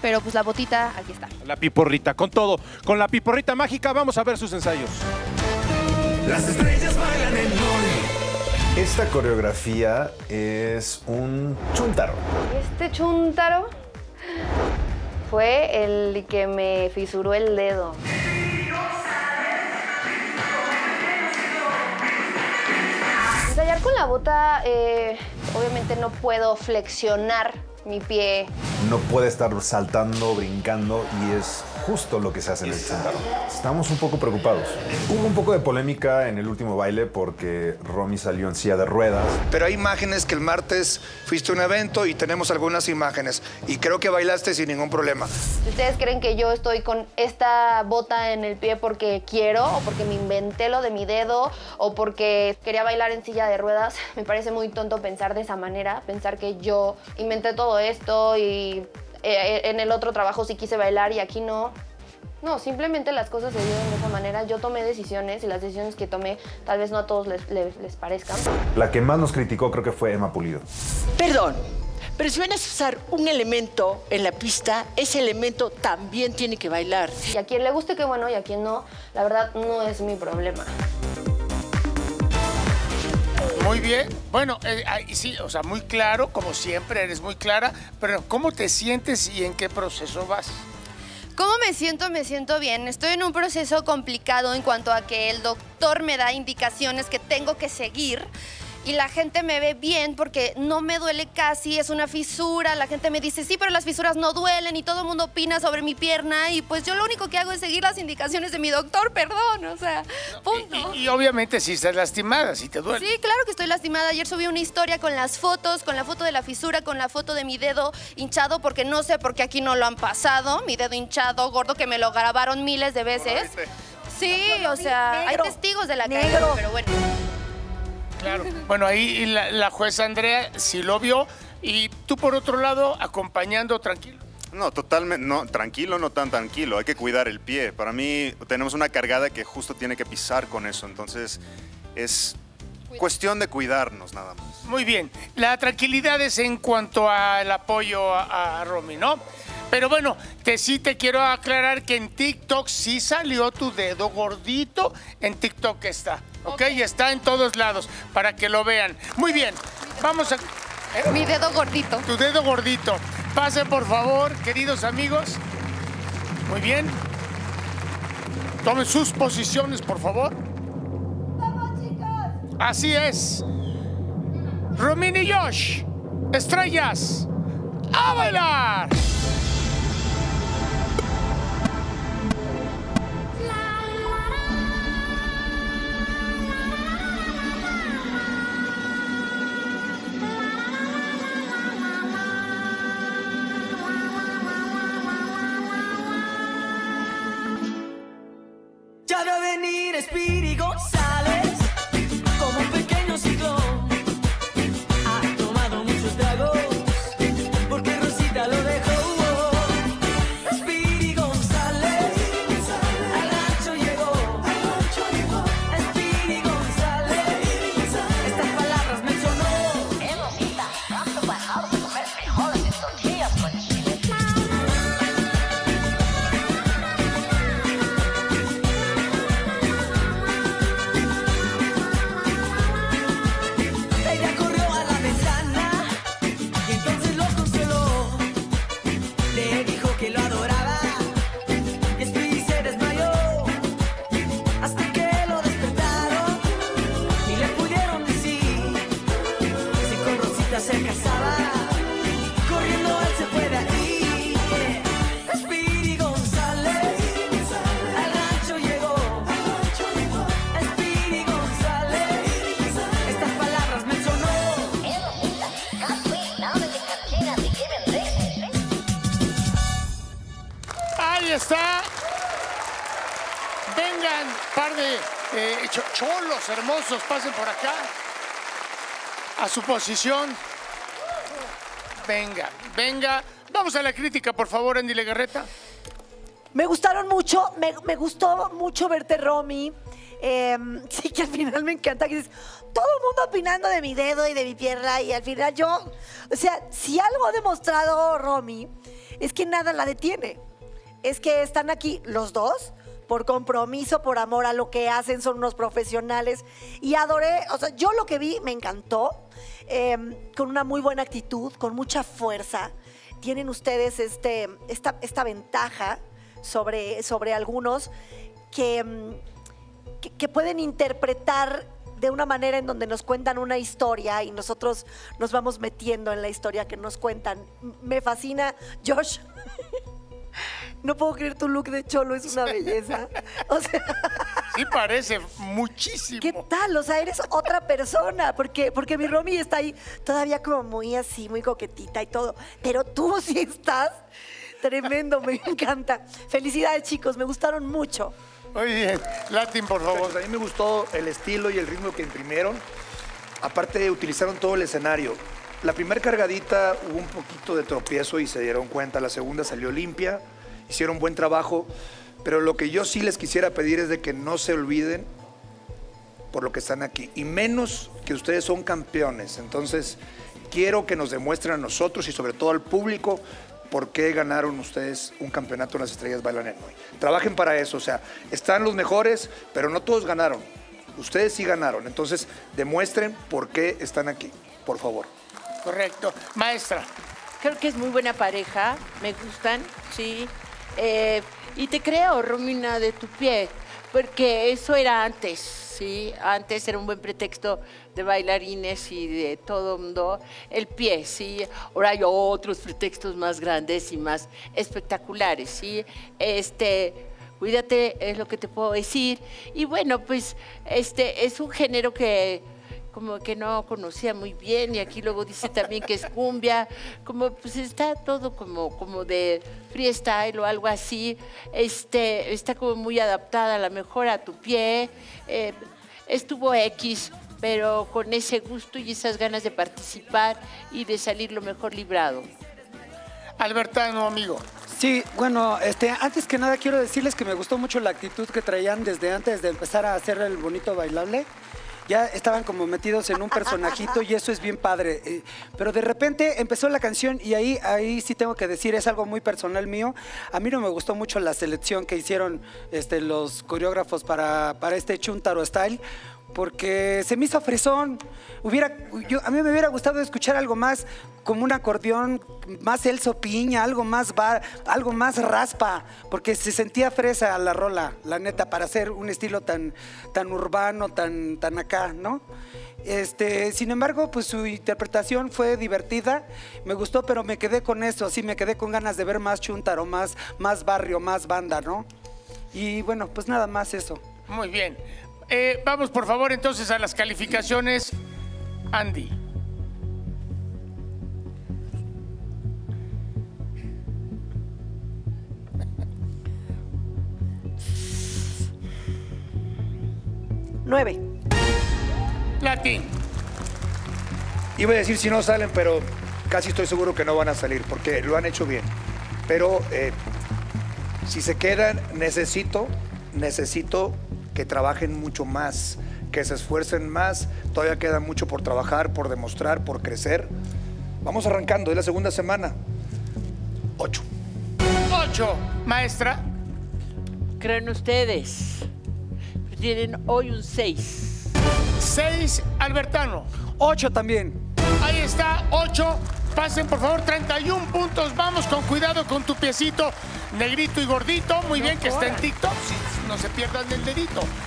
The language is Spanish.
pero pues la botita aquí está. La piporrita, con todo. Con la piporrita mágica vamos a ver sus ensayos. Las estrellas bailan en hoy. Esta coreografía es un chuntaro. Este chúntaro fue el que me fisuró el dedo. Ensayar con la bota, obviamente no puedo flexionar mi pie. No puede estar saltando, brincando y es justo lo que se hace en el chuntaro. Estamos un poco preocupados. Hubo un poco de polémica en el último baile porque Romy salió en silla de ruedas. Pero hay imágenes que el martes fuiste a un evento y tenemos algunas imágenes. Y creo que bailaste sin ningún problema. Si ustedes creen que yo estoy con esta bota en el pie porque quiero, o porque me inventé lo de mi dedo, o porque quería bailar en silla de ruedas, me parece muy tonto pensar de esa manera, pensar que yo inventé todo esto y en el otro trabajo sí quise bailar y aquí no. No, simplemente las cosas se dieron de esa manera. Yo tomé decisiones y las decisiones que tomé tal vez no a todos les parezcan. La que más nos criticó creo que fue Emma Pulido. Perdón, pero si van a usar un elemento en la pista, ese elemento también tiene que bailar. Y a quien le guste, qué bueno, y a quien no, la verdad no es mi problema. Muy bien. Bueno, sí, o sea, muy claro, como siempre, eres muy clara, pero ¿cómo te sientes y en qué proceso vas? ¿Cómo me siento? Me siento bien. Estoy en un proceso complicado en cuanto a que el doctor me da indicaciones que tengo que seguir y la gente me ve bien porque no me duele casi, es una fisura. La gente me dice, sí, pero las fisuras no duelen y todo el mundo opina sobre mi pierna y pues yo lo único que hago es seguir las indicaciones de mi doctor, perdón, o sea, punto. Y obviamente si estás lastimada, si te duele. Sí, claro que estoy lastimada. Ayer subí una historia con las fotos, con la foto de la fisura, con la foto de mi dedo hinchado, porque no sé por qué aquí no lo han pasado. Mi dedo hinchado, gordo, que me lo grabaron miles de veces. Sí, o sea, hay testigos de la caída, pero bueno. Claro. Bueno, ahí la jueza Andrea sí lo vio y tú por otro lado acompañando tranquilo. No, totalmente, no, tranquilo, no tan tranquilo, hay que cuidar el pie. Para mí tenemos una cargada que justo tiene que pisar con eso, entonces es cuestión de cuidarnos nada más. Muy bien, la tranquilidad es en cuanto al apoyo a Romy, ¿no? Pero bueno, sí te quiero aclarar que en TikTok sí salió tu dedo gordito, en TikTok está, ¿ok? Y está en todos lados, para que lo vean. Muy bien, vamos a... Mi dedo gordito. Tu dedo gordito. Pase, por favor, queridos amigos. Muy bien. Tomen sus posiciones, por favor. ¡Vamos, chicos! Así es. Romina y Josh, estrellas, ¡a bailar! Ya va a venir Speedy González como un pequeño ciclón. Ha tomado muchos tragos porque Rosita lo dejó. Speedy González al rancho llegó. Speedy González estas palabras mencionó. Rosita, ¿cuánto bajado de comer frijoles y tortillas con chile? Ella corrió a la ventana y entonces lo consoló. Le dijo que lo adoraba y Speedy se desmayó hasta que lo despertaron y le pudieron decir si con Rosita se casaba. Corriendo él se fue de ahí. Speedy González al rancho llegó. Speedy González estas palabras mencionó. Rosita, casi nada de canchinas y quieren leche. Ahí está. Vengan, par de cholos hermosos, pasen por acá. A su posición. Venga, venga. Vamos a la crítica, por favor, Andy Legarreta. Me gustaron mucho, me gustó mucho verte, Romy. Sí, que al final me encanta que dices, todo el mundo opinando de mi dedo y de mi pierna y al final yo, o sea, si algo ha demostrado Romy es que nada la detiene. Es que están aquí los dos por compromiso, por amor a lo que hacen, son unos profesionales. Y adoré, o sea, yo lo que vi me encantó, con una muy buena actitud, con mucha fuerza. Tienen ustedes esta ventaja sobre algunos que pueden interpretar de una manera en donde nos cuentan una historia y nosotros nos vamos metiendo en la historia que nos cuentan. Me fascina, Josh. No puedo creer, tu look de cholo es una belleza. O sea, sí parece muchísimo. ¿qué tal? O sea, eres otra persona, porque mi Romy está ahí todavía como muy así, muy coquetita y todo. Pero tú sí estás tremendo, me encanta. Felicidades, chicos, me gustaron mucho. Muy bien. Latin, por favor. Pues a mí me gustó el estilo y el ritmo que imprimieron. Aparte, utilizaron todo el escenario. La primera cargadita hubo un poquito de tropiezo y se dieron cuenta. La segunda salió limpia, hicieron buen trabajo. Pero lo que yo sí les quisiera pedir es de que no se olviden por lo que están aquí. Y menos que ustedes son campeones. Entonces, quiero que nos demuestren a nosotros y sobre todo al público por qué ganaron ustedes un campeonato en Las Estrellas Bailan en Hoy. Trabajen para eso, o sea, están los mejores, pero no todos ganaron. Ustedes sí ganaron, entonces demuestren por qué están aquí, por favor. Correcto. Maestra. Creo que es muy buena pareja, me gustan, sí. Y te creo, Romina, de tu pie, porque eso era antes, sí. Antes era un buen pretexto de bailarines y de todo mundo. El pie, sí. Ahora hay otros pretextos más grandes y más espectaculares, sí. Cuídate, es lo que te puedo decir. Y bueno, pues es un género que como que no conocía muy bien, y aquí luego dice también que es cumbia, como pues está todo como de freestyle o algo así, está como muy adaptada a lo mejor a tu pie, estuvo X, pero con ese gusto y esas ganas de participar y de salir lo mejor librado. Albertano, amigo. Sí, bueno, antes que nada quiero decirles que me gustó mucho la actitud que traían desde antes de empezar a hacer el bonito bailable. Ya estaban como metidos en un personajito y eso es bien padre. Pero de repente empezó la canción y ahí sí tengo que decir, es algo muy personal mío. A mí no me gustó mucho la selección que hicieron los coreógrafos para este Chuntaro Style, porque se me hizo fresón. A mí me hubiera gustado escuchar algo más como un acordeón, más Elso Piña, algo más raspa, porque se sentía fresa la rola, la neta, para hacer un estilo tan urbano, tan acá, ¿no? Sin embargo, pues su interpretación fue divertida, me gustó, pero me quedé con eso, sí, me quedé con ganas de ver más Chuntaro, más barrio, más banda, ¿no? Y bueno, pues nada más eso. Muy bien. Vamos, por favor, entonces a las calificaciones. Andy. Nueve. Latín. Iba a decir si no salen, pero casi estoy seguro que no van a salir porque lo han hecho bien. Pero si se quedan, necesito que trabajen mucho más, que se esfuercen más. Todavía queda mucho por trabajar, por demostrar, por crecer. Vamos arrancando, es la segunda semana. 8. 8, maestra. Creen ustedes. Tienen hoy un 6. 6, Albertano. 8 también. Ahí está, 8. Pasen, por favor, 31 puntos. Vamos con cuidado con tu piecito negrito y gordito. Muy bien, que está en TikTok. No se pierdan del dedito.